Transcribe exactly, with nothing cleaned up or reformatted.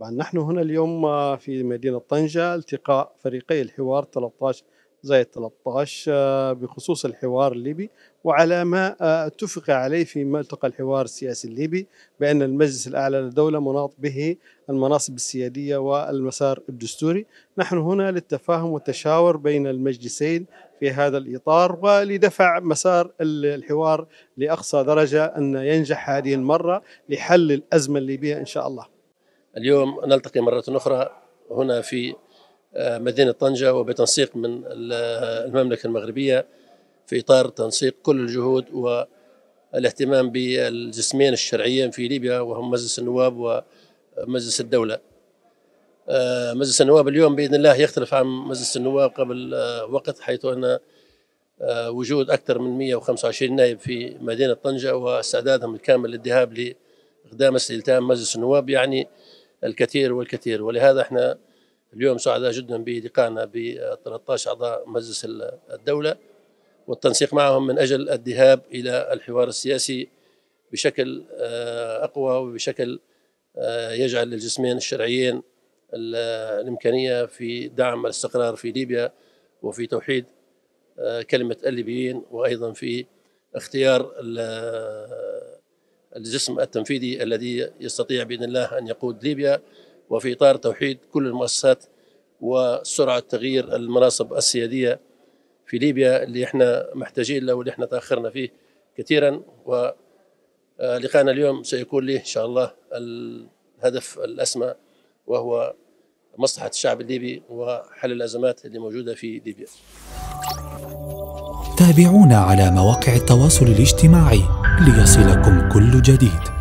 طبعا نحن هنا اليوم في مدينة طنجة التقاء فريقي الحوار ثلاثة عشر زائد ثلاثة عشر بخصوص الحوار الليبي، وعلى ما اتفق عليه في ملتقى الحوار السياسي الليبي بأن المجلس الأعلى للدولة مناط به المناصب السيادية والمسار الدستوري. نحن هنا للتفاهم والتشاور بين المجلسين في هذا الإطار ولدفع مسار الحوار لأقصى درجة أن ينجح هذه المرة لحل الأزمة الليبية إن شاء الله. اليوم نلتقي مرة أخرى هنا في مدينة طنجة وبتنسيق من المملكة المغربية في إطار تنسيق كل الجهود والاهتمام بالجسمين الشرعيين في ليبيا وهم مجلس النواب ومجلس الدولة. مجلس النواب اليوم بإذن الله يختلف عن مجلس النواب قبل وقت، حيث أن وجود أكثر من مئة وخمسة وعشرين نائب في مدينة طنجة واستعدادهم الكامل للذهاب لإقدام استلتام مجلس النواب يعني الكثير والكثير. ولهذا احنا اليوم سعداء جدا بلقائنا ب ثلاثة عشر أعضاء مجلس الدولة والتنسيق معهم من أجل الذهاب إلى الحوار السياسي بشكل أقوى وبشكل يجعل للجسمين الشرعيين الإمكانية في دعم الاستقرار في ليبيا وفي توحيد كلمة الليبيين، وأيضا في اختيار الجسم التنفيذي الذي يستطيع بإذن الله أن يقود ليبيا، وفي إطار توحيد كل المؤسسات وسرعة تغيير المناصب السيادية في ليبيا اللي احنا محتاجين له واللي احنا تأخرنا فيه كثيرا. ولقاءنا اليوم سيكون له إن شاء الله الهدف الأسمى وهو مصلحة الشعب الليبي وحل الأزمات اللي موجودة في ليبيا. تابعونا على مواقع التواصل الاجتماعي ليصلكم كل جديد.